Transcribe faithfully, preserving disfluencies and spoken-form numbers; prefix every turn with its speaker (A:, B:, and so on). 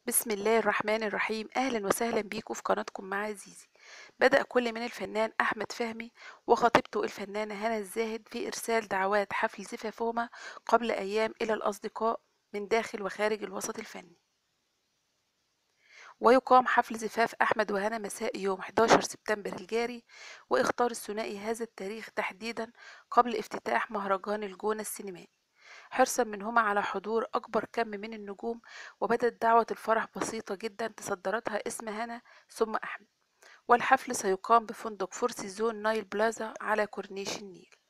A: بسم الله الرحمن الرحيم. أهلا وسهلا بيكم في قناتكم مع زيزي. بدأ كل من الفنان أحمد فهمي وخطيبته الفنانة هنا الزاهد في إرسال دعوات حفل زفافهما قبل أيام إلى الأصدقاء من داخل وخارج الوسط الفني. ويقام حفل زفاف أحمد وهنا مساء يوم حداشر سبتمبر الجاري، واختار الثنائي هذا التاريخ تحديدا قبل افتتاح مهرجان الجونة السينمائي حرصا منهما على حضور أكبر كم من النجوم. وبدت دعوة الفرح بسيطة جدا تصدرتها اسم هنا ثم أحمد، والحفل سيقام بفندق فور سيزون نايل بلازا على كورنيش النيل.